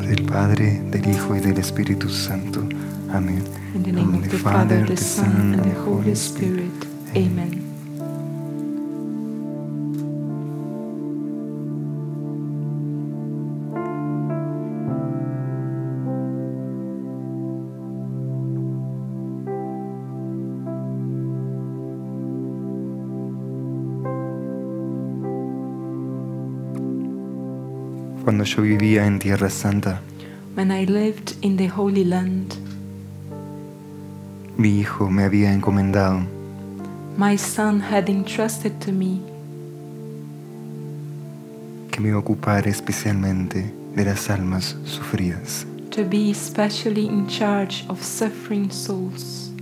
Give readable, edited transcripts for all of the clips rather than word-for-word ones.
del Padre, del Hijo y del Espíritu Santo. Amén. In the name of the Father, the Son, and the Holy Spirit. Amen. Cuando yo vivía en Tierra Santa, When I lived in the Holy Land, mi hijo me había encomendado my son had entrusted to me que me iba a ocupar especialmente de las almas sufridas. to be especially in charge of suffering souls.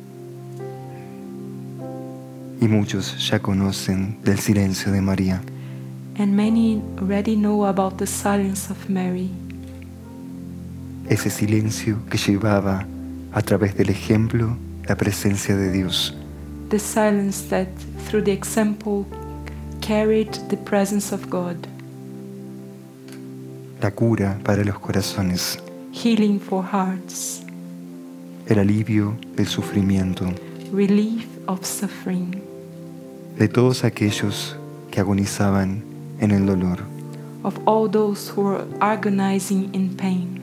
Y muchos ya conocen del silencio de María. And many already know about the silence of Mary, Ese silencio que llevaba a través del ejemplo la presencia de Dios. the silence that through the example carried the presence of God, La cura para los corazones, healing for hearts, el alivio del sufrimiento relief of suffering, de todos aquellos que agonizaban en el dolor. of all those who are agonizing in pain.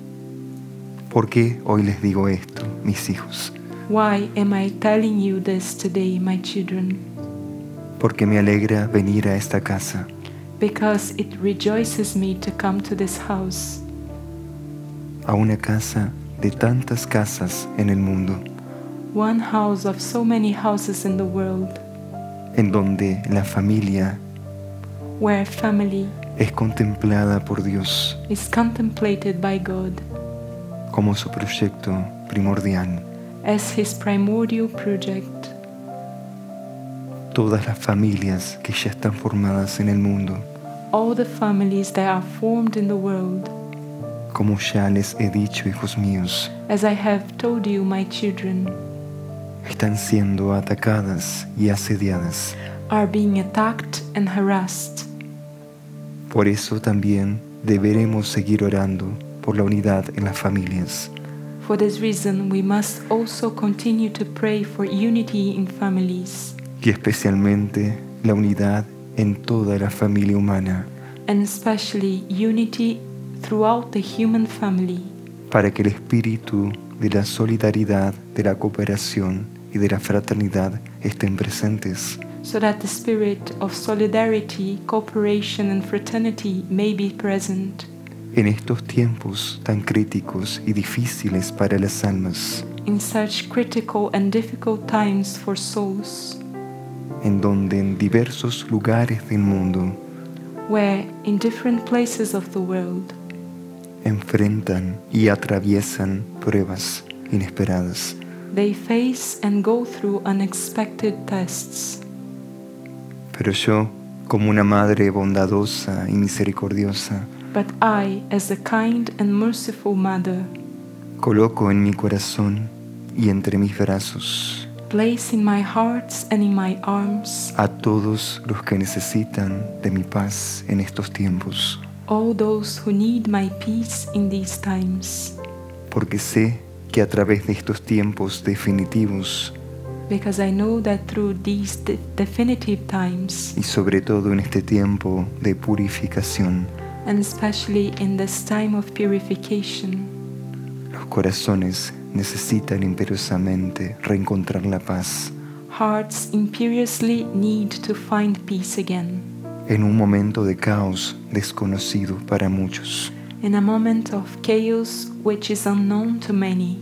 ¿Por qué hoy les digo esto, mis hijos? Why am I telling you this today, my children? Porque me alegra venir a esta casa, Because it rejoices me to come to this house, a una casa de tantas casas en el mundo, one house of so many houses in the world, en donde la familia where family es contemplada por Dios is contemplated by God como su proyecto primordial. as His primordial project. Todas las familias que ya están formadas en el mundo, All the families that are formed in the world, como ya les he dicho, hijos míos, as I have told you, my children, están siendo atacadas y asediadas. are being attacked and harassed. Por eso también deberemos seguir orando por la unidad en las familias, For this reason, we must also continue to pray for unity in families, y especialmente la unidad en toda la familia humana, and especially unity throughout the human family, para que el espíritu de la solidaridad, de la cooperación y de la fraternidad estén presentes. so that the spirit of solidarity, cooperation, and fraternity may be present En estos tiempos tan críticos y difíciles para las almas, in such critical and difficult times for souls, en donde en diversos lugares del mundo where in different places of the world enfrentan y atraviesan pruebas inesperadas. they face and go through unexpected tests. Pero yo, como una madre bondadosa y misericordiosa, But I, as a kind and merciful mother, coloco en mi corazón y entre mis brazos place in my heart and in my arms a todos los que necesitan de mi paz en estos tiempos, all those who need my peace in these times, porque sé que a través de estos tiempos definitivos because I know that through these definitive times, y sobre todo en este tiempo de purificación, and especially in this time of purification, los corazones necesitan imperiosamente reencontrar la paz hearts imperiously need to find peace again, en un momento de caos desconocido para muchos. in a moment of chaos which is unknown to many.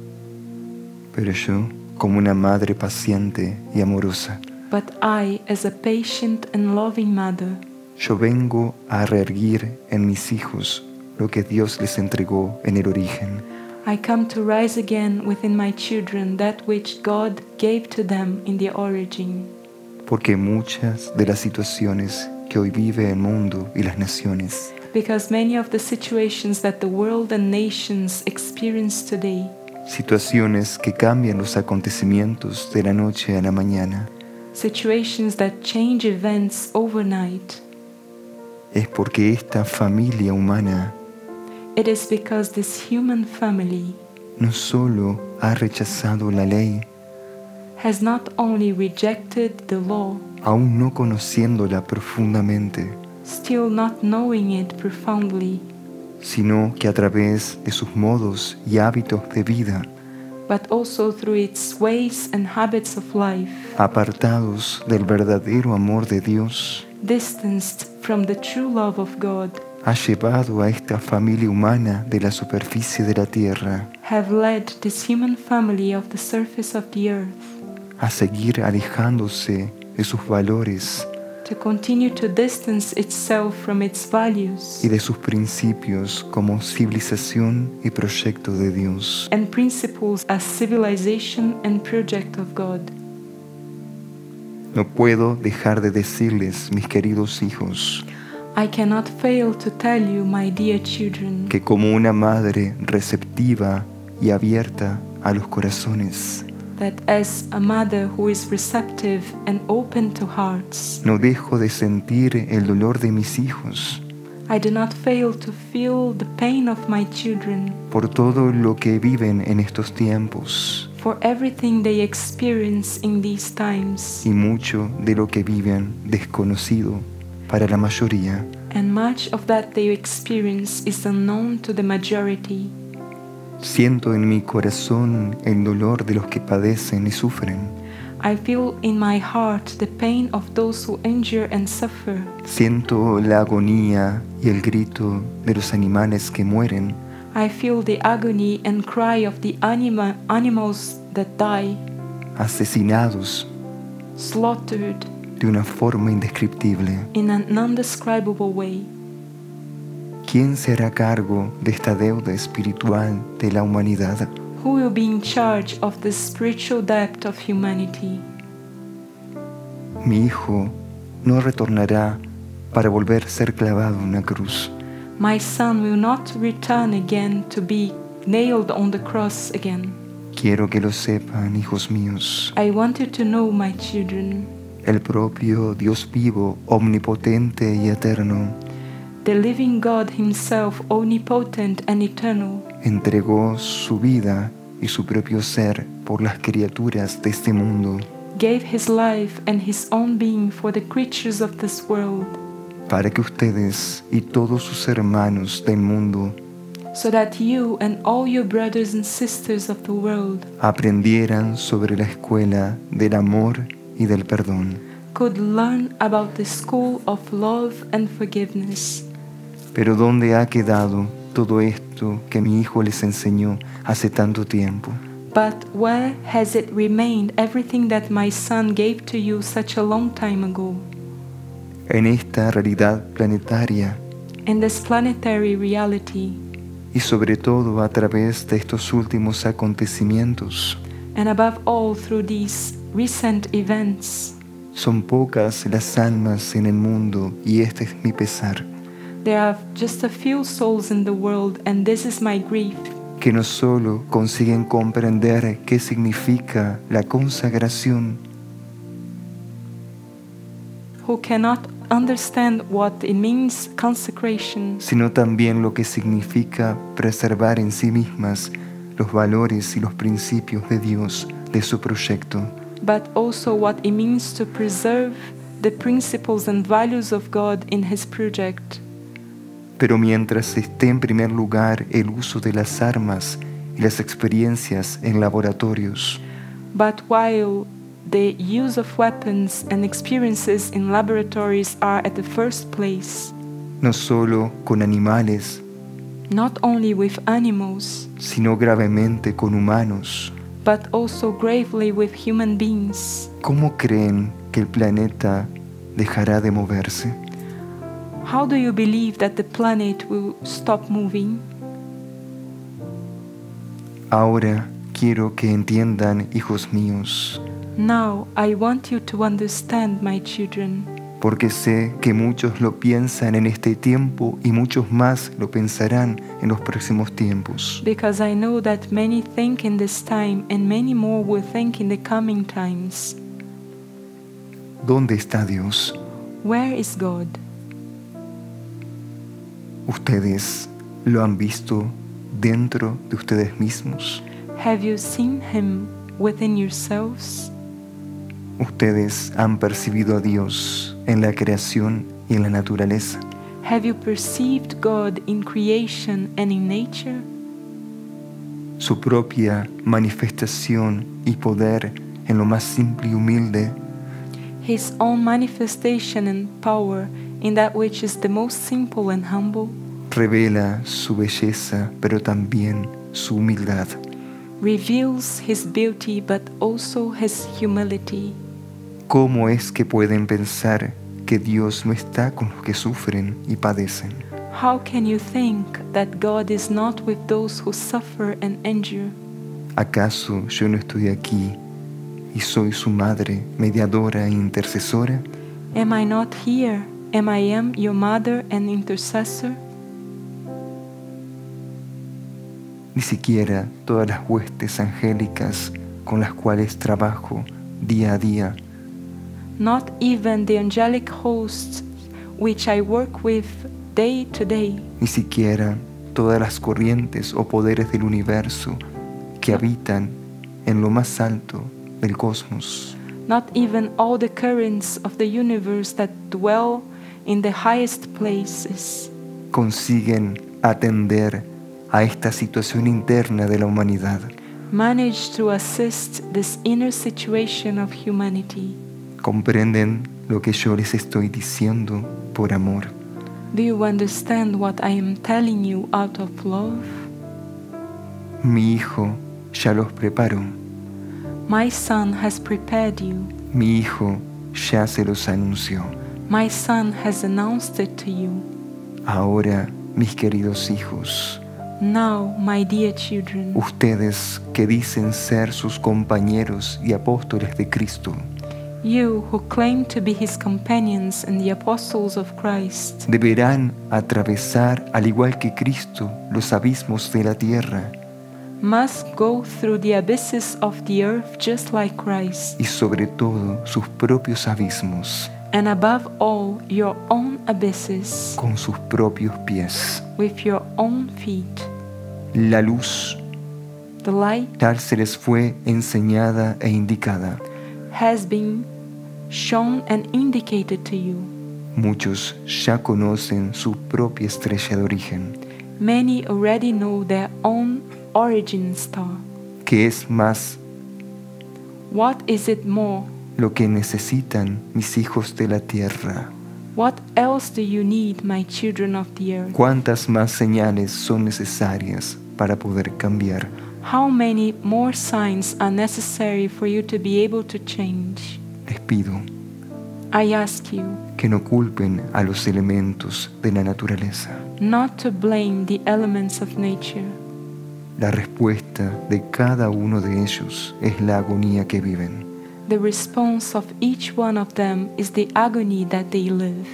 Pero yo, como una madre paciente y amorosa, But I, as a patient and loving mother, yo vengo a reerguir en mis hijos lo que Dios les entregó en el origen, I come to rise again within my children that which God gave to them in the origin, porque muchas de las situaciones que hoy vive el mundo y las naciones because many of the situations that the world and nations experience today, situaciones que cambian los acontecimientos de la noche a la mañana, situations that change events overnight, es porque esta familia humana It is because this human family no solo ha rechazado la ley, has not only rejected the law, aún no conociéndola profundamente, still not knowing it profoundly, sino que a través de sus modos y hábitos de vida, but also through its ways and habits of life, apartados del verdadero amor de Dios, distanced from the true love of God, ha llevado a esta familia humana de la superficie de la tierra have led this human family of the surface of the earth a seguir alejándose de sus valores to continue to distance itself from its values y de sus principios como civilización y proyecto de Dios. and principles as civilization and project of God. No puedo dejar de decirles, mis queridos hijos, I cannot fail to tell you, my dear children, que como una madre receptiva y abierta a los corazones, that as a mother who is receptive and open to hearts, no dejo de sentir el dolor de mis hijos I do not fail to feel the pain of my children por todo lo que viven en estos tiempos for everything they experience in these times, y mucho de lo que viven desconocido para la mayoría. and much of that they experience is unknown to the majority. Siento en mi corazón el dolor de los que padecen y sufren. I feel in my heart the pain of those who endure and suffer. Siento la agonía y el grito de los animales que mueren. I feel the agony and cry of the animals that die, Asesinados slaughtered de una forma indescriptible. in an undescribable way. ¿Quién se hará cargo de esta deuda espiritual de la humanidad? Who will be in charge of the spiritual debt of humanity? Mi hijo no retornará para volver a ser clavado en una cruz. My son will not return again to be nailed on the cross again. Quiero que lo sepan, hijos míos. I want you to know, my children, El propio Dios vivo, omnipotente y eterno, the living God himself, omnipotent and eternal, entregó su vida y su propio ser por las criaturas de este mundo, gave his life and his own being for the creatures of this world, para que ustedes y todos sus hermanos del mundo so that you and all your brothers and sisters of the world aprendieran sobre la escuela del amor y del perdón. could learn about the school of love and forgiveness. Pero ¿dónde ha quedado todo esto que mi hijo les enseñó hace tanto tiempo? But where has it remained, everything that my son gave to you such a long time ago? En esta realidad planetaria In this planetary reality, y sobre todo a través de estos últimos acontecimientos, and above all through these recent events, son pocas las almas en el mundo y este es mi pesar, there are just a few souls in the world, and this is my grief, que no solo consiguen comprender qué significa la consagración, who cannot understand what it means, consecration, sino también lo que significa preservar en sí mismas los valores y los principios de Dios, de su proyecto. but also what it means to preserve the principles and values of God in his project. Pero mientras esté en primer lugar el uso de las armas y las experiencias en laboratorios, But while the use of weapons and experiences in laboratories are at the first place, no solo con animales, not only with animals, sino gravemente con humanos, but also gravely with human beings, ¿cómo creen que el planeta dejará de moverse? how do you believe that the planet will stop moving? Ahora quiero que entiendan, hijos míos, Now I want you to understand, my children, porque sé que muchos lo piensan en este tiempo y muchos más lo pensarán en los próximos tiempos. because I know that many think in this time and many more will think in the coming times. ¿Dónde está Dios? Where is God? Ustedes ¿Lo han visto dentro de ustedes mismos? Have you seen Him within yourselves? ¿Ustedes han percibido a Dios en la creación y en la naturaleza? Have you perceived God in creation and in nature? Su propia manifestación y poder en lo más simple y humilde His own manifestation and power in that which is the most simple and humble revela su belleza, pero también su humildad. reveals His beauty but also His humility. ¿Cómo es que pueden pensar que Dios no está con los que sufren y padecen? How can you think that God is not with those who suffer and endure? ¿Acaso yo no estoy aquí y soy su madre, mediadora e intercesora? Am I not here? Am I your mother and intercessor? Ni siquiera todas las huestes angélicas con las cuales trabajo día a día Not even the angelic hosts which I work with day to day, ni siquiera todas las corrientes o poderes del universo que habitan en lo más alto del cosmos, not even all the currents of the universe that dwell in the highest places, consiguen atender a esta situación interna de la humanidad. manage to assist this inner situation of humanity. ¿Comprenden lo que yo les estoy diciendo por amor? Do you understand what I am telling you out of love? Mi hijo ya los preparó. My son has prepared you. Mi hijo ya se los anunció. My son has announced it to you. Ahora, mis queridos hijos, Now, my dear children, ustedes que dicen ser sus compañeros y apóstoles de Cristo, you who claim to be his companions and the apostles of Christ, deberán atravesar, al igual que Cristo, los abismos de la tierra must go through the abysses of the earth just like Christ, y sobre todo sus propios abismos and above all, your own abysses con sus propios pies. with your own feet. La luz The light tal se les fue enseñada e indicada. has been shown and indicated to you. Muchos ya conocen su propia estrella de origen, Many already know their own origin star. que es más What is it more? lo que necesitan mis hijos de la tierra. What else do you need, my children of the earth? ¿Cuántas más señales son necesarias para poder cambiar? How many more signs are necessary for you to be able to change? Les pido I ask you que no culpen a los elementos de la naturaleza. not to blame the elements of nature. La respuesta de cada uno de ellos es la agonía que viven. The response of each one of them is the agony that they live.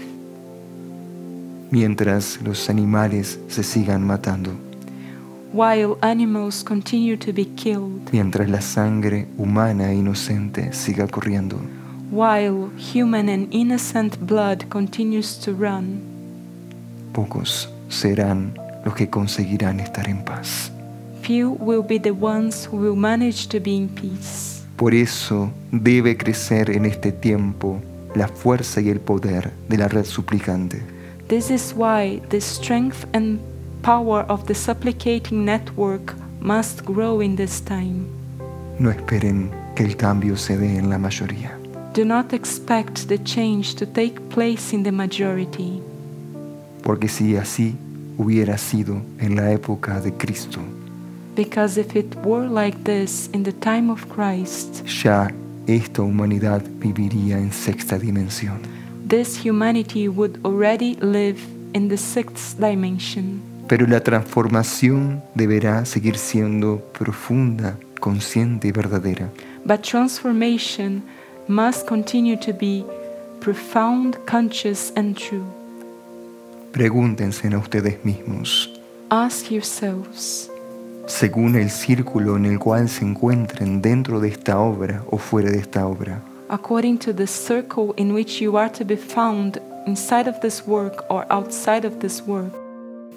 Mientras los animales se sigan matando, While animals continue to be killed, mientras la sangre humana e inocente siga corriendo, while human and innocent blood continues to run, pocos serán los que conseguirán estar en paz. few will be the ones who will manage to be in peace. Por eso debe crecer en este tiempo la fuerza y el poder de la red suplicante. This is why the strength and power of the supplicating network must grow in this time. No esperen que el cambio se dé en la mayoría. Do not expect the change to take place in the majority, Porque si así hubiera sido en la época de Cristo, because if it were like this in the time of Christ, ya esta humanidad viviría en sexta dimensión. this humanity would already live in the sixth dimension. Pero la transformación deberá seguir siendo profunda, consciente y verdadera. But transformation must continue to be profound, conscious, and true. Pregúntense a ustedes mismos, Ask yourselves, según el círculo en el cual se encuentren dentro de esta obra o fuera de esta obra, according to the circle in which you are to be found inside of this work or outside of this work,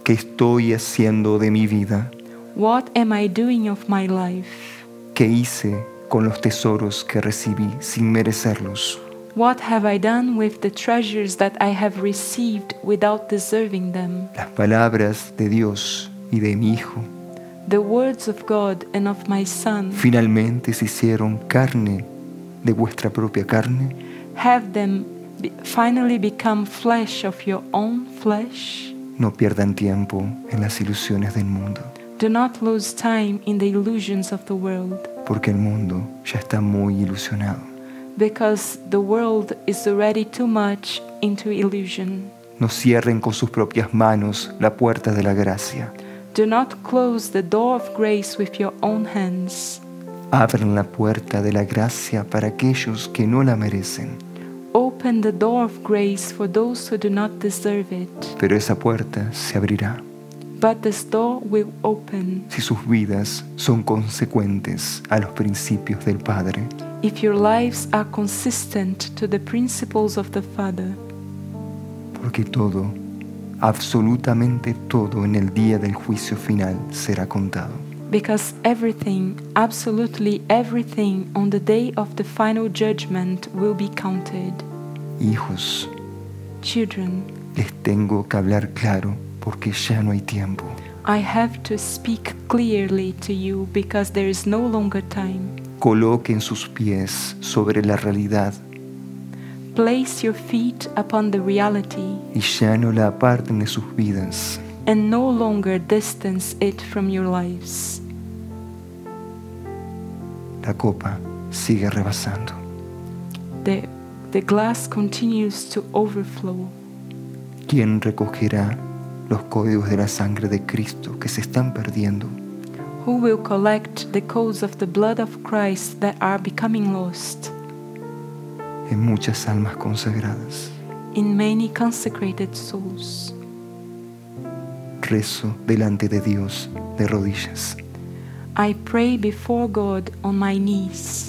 ¿Qué estoy haciendo de mi vida? What am I doing of my life? ¿Qué hice con los tesoros que recibí sin merecerlos? What have I done with the treasures that I have received without deserving them? Las palabras de Dios y de mi Hijo The words of God and of my Son, finalmente se hicieron carne de vuestra propia carne. have them finally become flesh of your own flesh? No pierdan tiempo en las ilusiones del mundo, Do not lose time in the illusions of the world, porque el mundo ya está muy ilusionado. because the world is already too much into illusion. No cierren con sus propias manos la puerta de la gracia. Do not close the door of grace with your own hands. Abran la puerta de la gracia para aquellos que no la merecen. Open the door of grace for those who do not deserve it. Pero esa puerta se abrirá But this door will open si sus vidas son consecuentes a los principios del Padre. if your lives are consistent to the principles of the Father. Porque todo, absolutamente todo en el día del juicio final será contado. Because everything, absolutely everything on the day of the final judgment will be counted. Hijos, Children, les tengo que hablar claro porque ya no hay tiempo. I have to speak clearly to you because there is no longer time. Coloquen sus pies sobre la realidad Place your feet upon the reality y ya no la aparten de sus vidas. and no longer distance it from your lives. La copa sigue rebasando. The glass continues to overflow. ¿Quién recogerá los códigos de la sangre de Cristo que se están perdiendo? Who will collect the codes of the blood of Christ that are becoming lost En muchas almas consagradas. in many consecrated souls? Rezo delante de Dios de rodillas. I pray before God on my knees,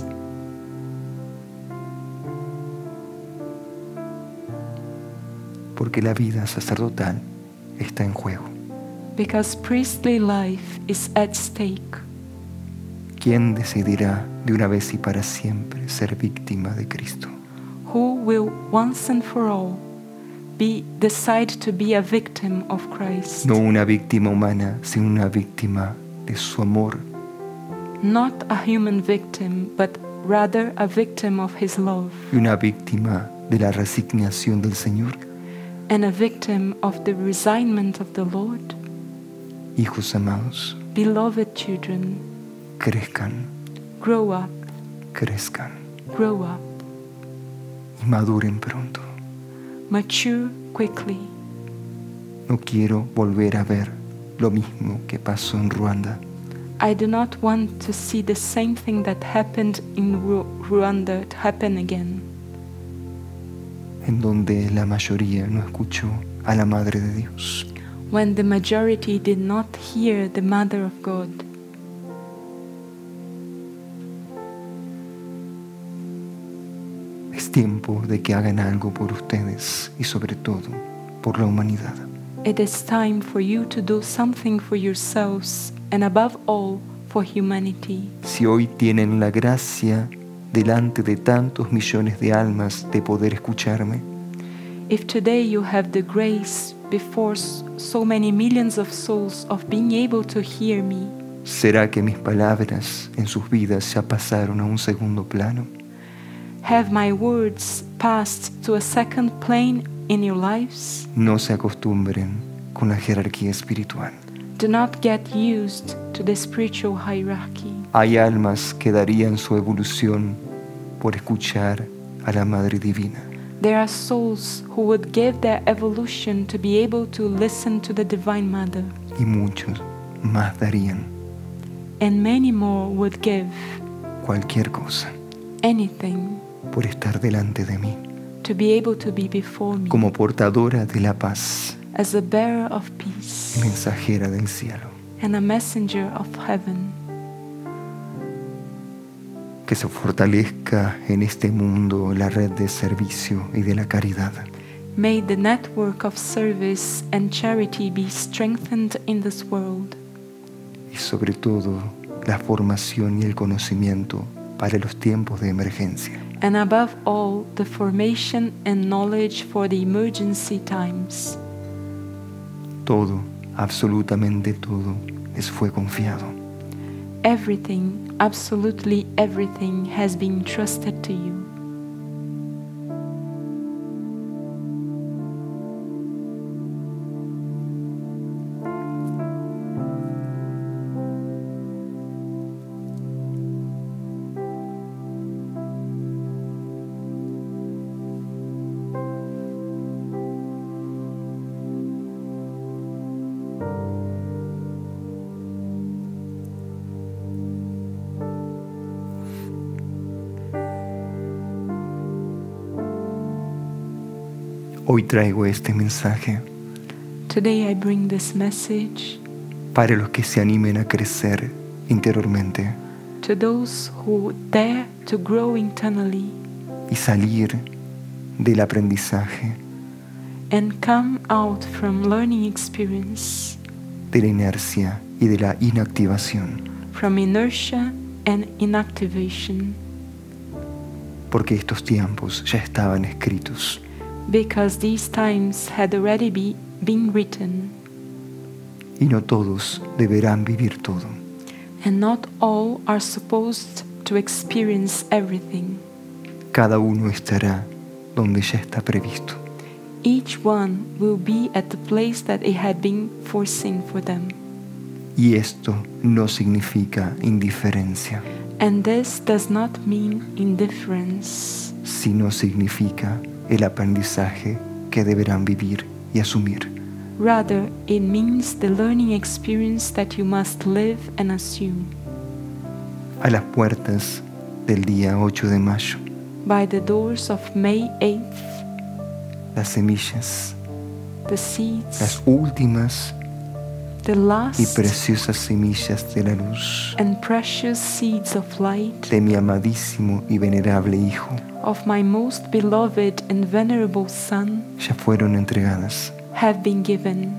Porque la vida sacerdotal está en juego. because priestly life is at stake. ¿Quién decidirá de una vez y para siempre ser víctima de Cristo? Who will once and for all decide to be a victim of Christ? No una víctima humana, sino una víctima de su amor. Not a human victim, but rather a victim of His love, Y una víctima de la resignación del Señor. and a victim of the resignment of the Lord. Hijos amados, Beloved children, crezcan, grow up, crezcan grow up, y maduren pronto. mature quickly. No quiero volver a ver lo mismo que pasó en Ruanda, I do not want to see the same thing that happened in Rwanda to happen again, en donde la mayoría no escuchó a la Madre de Dios. when the majority did not hear the Mother of God. Es tiempo de que hagan algo por ustedes y sobre todo por la humanidad. It is time for you to do something for yourselves and above all for humanity. Si hoy tienen la gracia delante de tantos millones de almas de poder escucharme, If today you have the grace before so many millions of souls of being able to hear me, ¿será que mis palabras en sus vidas ya pasaron a un segundo plano? have my words passed to a second plane in your lives? No se acostumbren con la jerarquía espiritual. Do not get used to the spiritual hierarchy. Hay almas que darían su evolución por escuchar a la Madre Divina. There are souls who would give their evolution to be able to listen to the Divine Mother, Y muchos más darían and many more would give cualquier cosa anything por estar delante de mí, to be able to be before me como portadora de la paz, as a bearer of peace mensajera del cielo. and a messenger of heaven. Que se fortalezca en este mundo la red de servicio y de la caridad. May the network of service and charity be strengthened in this world. Y sobre todo, la formación y el conocimiento para los tiempos de emergencia. And above all, the formation and knowledge for the emergency times. Todo, absolutamente todo, les fue confiado. Everything, absolutely everything has been trusted to you. Hoy traigo este mensaje Today I bring this message para los que se animen a crecer interiormente to those who dare to grow internally y salir del aprendizaje, and come out from learning experience, de la inercia y de la inactivación, from inertia and inactivation, porque estos tiempos ya estaban escritos. because these times had already been written, Y no todos deberán vivir todo. and not all are supposed to experience everything. Cada uno estará donde ya está previsto. Each one will be at the place that it had been foreseen for them. Y esto no significa indiferencia, And this does not mean indifference, sino significa el aprendizaje que deberán vivir y asumir. rather it means the learning experience that you must live and assume. A las puertas del día 8 de mayo, By the doors of May 8th, las semillas, the seeds, las últimas the y last preciosas semillas de la luz and precious seeds of light de mi amadísimo y venerable Hijo of my most beloved and venerable Son ya fueron entregadas. have been given.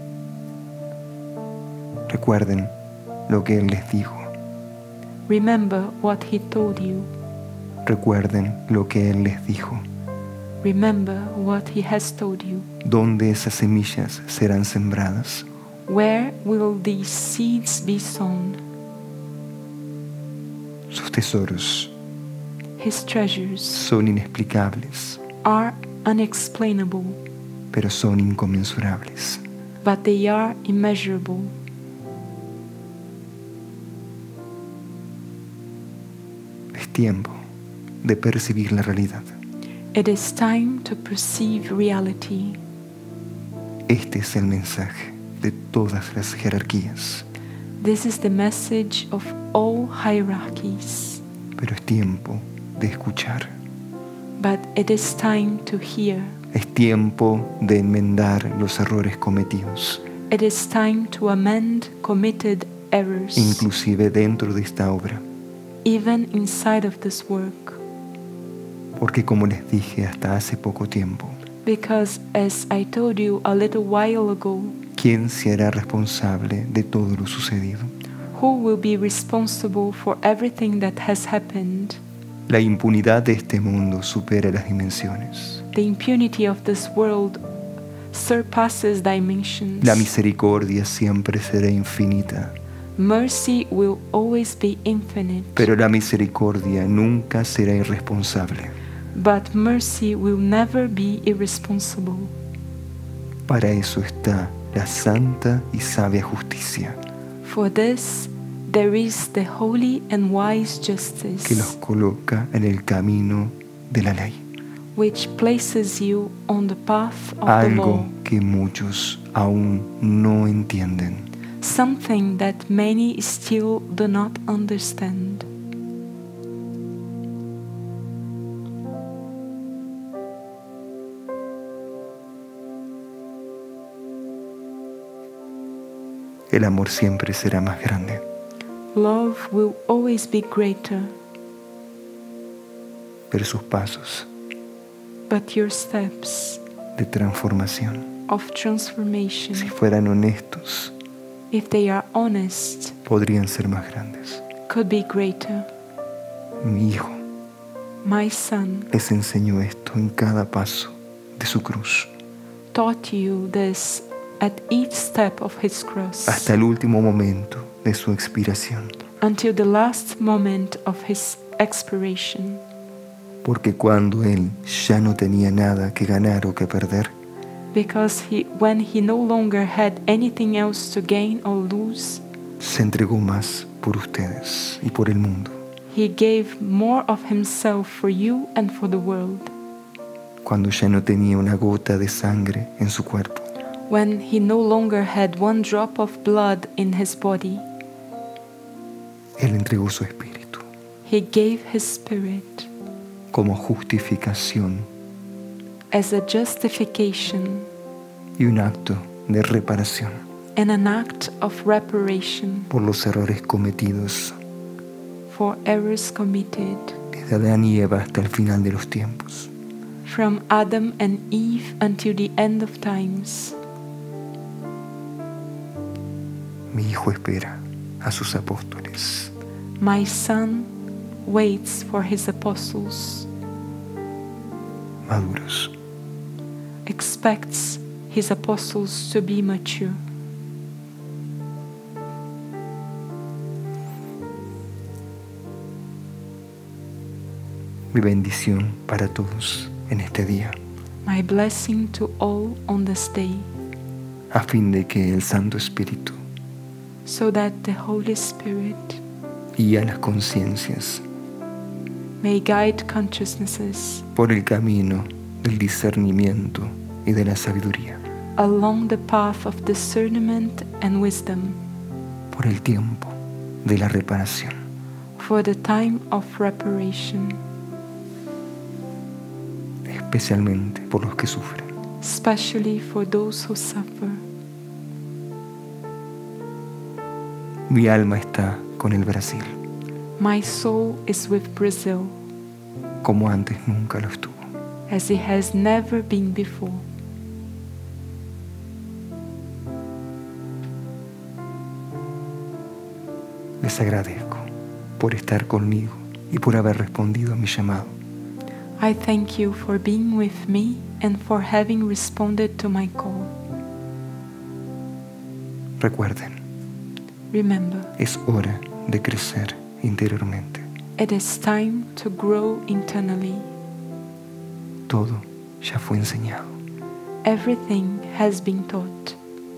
Recuerden lo que Él les dijo. Remember what He told you. Recuerden lo que Él les dijo. Remember what He has told you. ¿Dónde esas semillas serán sembradas? Where will these seeds be sown? Sus tesoros His treasures son inexplicables, are unexplainable, pero son inconmensurables. but they are immeasurable. Es tiempo de percibir la realidad. It is time to perceive reality. Este es el mensaje de todas las jerarquías, This is the message of all hierarchies, pero es tiempo de escuchar. but it is time to hear. Es tiempo de enmendar los errores cometidos, It is time to amend committed errors, inclusive dentro de esta obra. even inside of this work. Porque como les dije hasta hace poco tiempo, Because, as I told you a little while ago, ¿quién se hará responsable de todo lo sucedido? who will be responsible for everything that has happened? La impunidad de este mundo supera las dimensiones. The impunity of this world surpasses dimensions. La misericordia siempre será infinita, Mercy will always be infinite, pero la misericordia nunca será irresponsable. but mercy will never be irresponsible. Para eso está la santa y sabia justicia, For this, there is the holy and wise que justice, los coloca en el camino de la ley. which places you on the path of the law, Algo que muchos aún no entienden. something that many still do not understand. El amor siempre será más grande, Love will always be greater, pero sus pasos but your steps de transformación. of transformation. Si fueran honestos, If they are honest, podrían ser más grandes. could be greater. Mi hijo My son les enseñó esto en cada paso de su cruz, taught you this at each step of his cross, hasta el último momento de su expiración. until the last moment of his expiration. Porque cuando él ya no tenía nada que ganar o que perder, Because when he no longer had anything else to gain or lose, se entregó más por ustedes y por el mundo. he gave more of himself for you and for the world. Cuando ya no tenía una gota de sangre en su cuerpo, When he no longer had one drop of blood in his body, él entregó su espíritu he gave his spirit como justificación as a justification y un acto de reparación and an act of reparation por los errores cometidos for errors committed desde Adán y Eva hasta el final de los tiempos. from Adam and Eve until the end of times. Mi hijo espera a sus apóstoles. My son waits for his apostles, Maduros, expects his apostles to be mature. mi bendición para todos en este día, My blessing to all on this day, a fin de que el Santo Espíritu so that the Holy Spirit guíe las conciencias may guide consciousnesses por el camino del discernimiento y de la sabiduría, along the path of discernment and wisdom, por el tiempo de la reparación, for the time of reparation, especialmente por los que sufren. especially for those who suffer. Mi alma está con el Brasil, My soul is with Brazil, como antes nunca lo estuvo. as it has never been before. Les agradezco por estar conmigo y por haber respondido a mi llamado. I thank you for being with me and for having responded to my call. Recuerden, Remember, es hora de crecer interiormente. it is time to grow internally. Todo ya fue enseñado. Everything has been taught.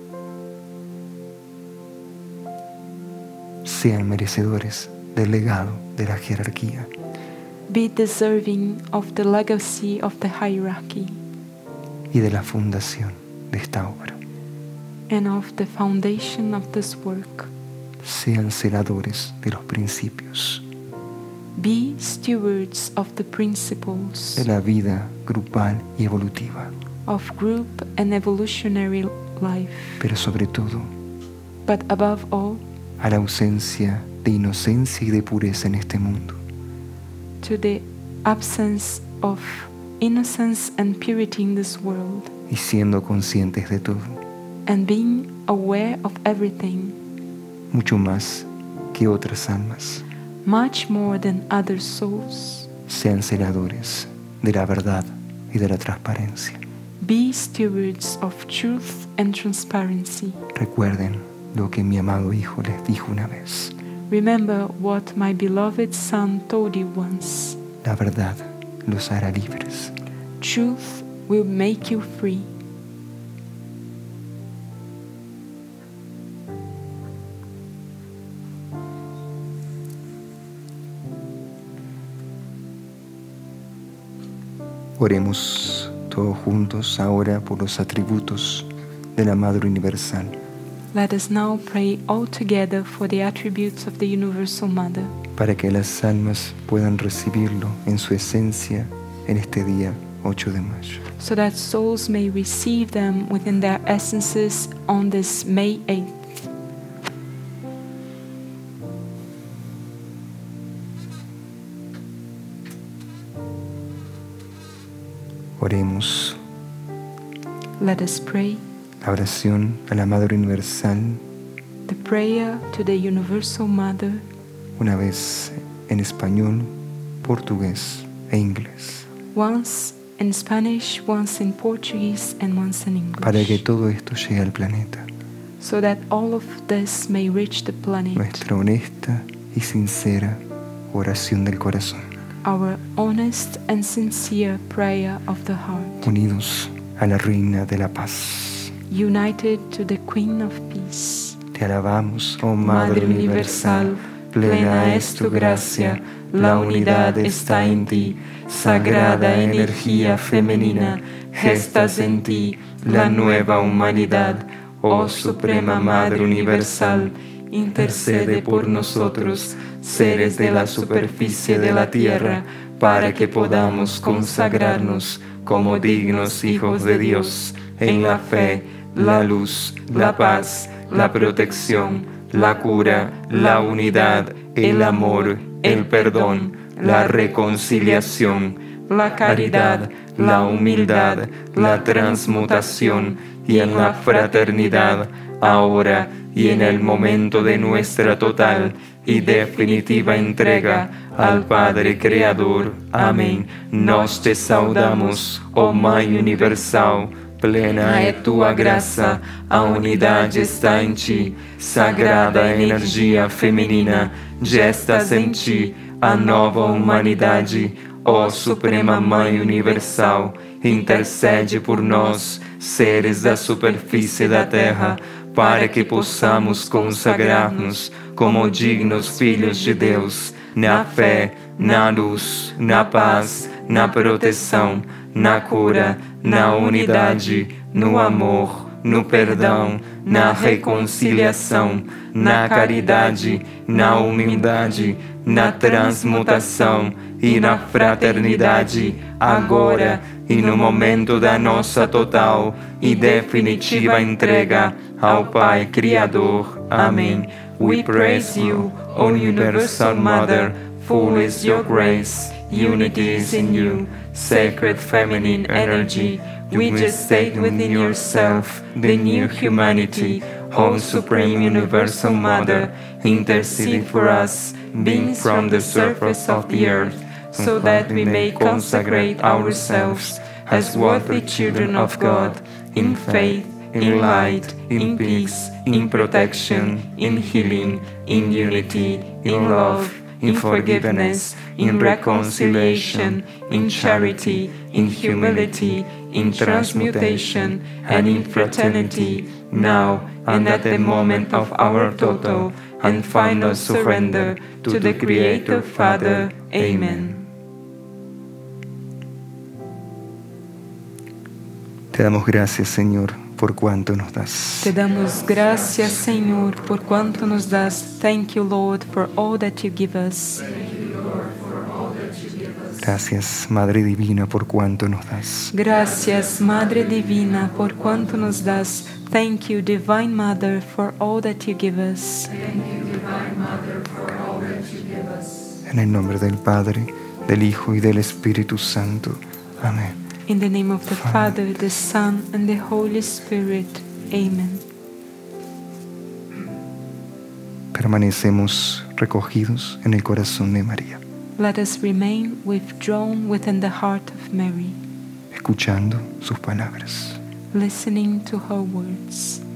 Sean merecedores del legado de la jerarquía Be deserving of the legacy of the hierarchy y de la fundación de esta obra. and of the foundation of this work. Sean celadores de los principios Be stewards of the principles de la vida grupal y evolutiva, of group and evolutionary life, pero sobre todo but above all, a la ausencia de inocencia y de pureza en este mundo, to the absence of innocence and purity in this world, y siendo conscientes de todo, and being aware of everything, mucho más que otras almas. much more than other souls. Sean celadores de la verdad y de la transparencia. Be stewards of truth and transparency. Recuerden lo que mi amado Hijo les dijo una vez. Remember what my beloved Son told you once. La verdad los hará libres. Truth will make you free. Oremos todos juntos ahora por los atributos de la Madre Universal, Let us now pray all together for the attributes of the Universal Mother, para que las almas puedan recibirlo en su esencia en este día 8 de mayo. so that souls may receive them within their essences on this May 8th. Oremos Let us pray La oración a la Madre Universal, the prayer to the Universal Mother, una vez en español, portugués e inglés, once in Spanish, once in Portuguese, and once in para que English, todo esto llegue al planeta. so that all of this may reach the planet. Nuestra honesta y sincera oración del corazón, Our honest and sincere prayer of the heart, unidos a la Reina de la Paz. united to the Queen of Peace. Te alabamos, oh Madre universal, plena es tu gracia, la unidad está en ti, sagrada energía femenina, gestas en ti la nueva humanidad. Oh Suprema Madre Universal, intercede por nosotros, seres de la superficie de la tierra, para que podamos consagrarnos como dignos hijos de Dios en la fe, la luz, la paz, la protección, la cura, la unidad, el amor, el perdón, la reconciliación, la caridad, la humildad, la transmutación y en la fraternidad, ahora y en el momento de nuestra total y definitiva entrega al Padre Creador. Amén. Nos te saudamos, oh Mãe Universal, plena é tua graça, a unidade está em ti, sagrada energia feminina, gestas em ti, a nova humanidade. Ó Suprema Mãe Universal, intercede por nós, seres da superfície da terra, para que possamos consagrar-nos como dignos filhos de Deus, na fé, na luz, na paz, na proteção, na cura, na unidade, no amor, no perdão, na reconciliação, na caridade, na humildade, na transmutação e na fraternidade, agora e no momento da nossa total e definitiva entrega ao Pai Criador. Amém. We praise you, O Universal Mother, full is your grace, unity is in you, sacred feminine energy, we gestate within yourself the new humanity. O Supreme Universal Mother, intercede for us, beings from the surface of the earth, so that we may consecrate ourselves as worthy children of God, in faith, in light, in peace, in protection, in healing, in unity, in love, in forgiveness, in reconciliation, in charity, in humility, in transmutation, and in fraternity, now and at the moment of our total and final surrender to the Creator Father. Amen. Te damos gracias, Señor, por cuanto nos das. Te damos gracias, Señor, por cuanto nos das. Thank you, Lord, for all that you give us. Gracias, Madre Divina, por cuanto nos das. Gracias, Madre Divina, por cuanto nos das. Thank you, Divine Mother, for all that you give us. En el nombre del Padre, del Hijo y del Espíritu Santo. Amén. In the name of the Father, the Son, and the Holy Spirit. Amen. Permanecemos recogidos en el corazón de María, Let us remain withdrawn within the heart of Mary, escuchando sus palabras. listening to her words.